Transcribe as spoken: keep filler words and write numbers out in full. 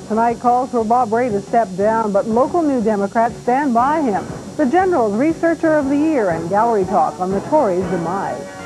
Tonight calls for Bob Ray to step down, but local New Democrats stand by him. The General's Researcher of the Year and gallery talk on the Tories' demise.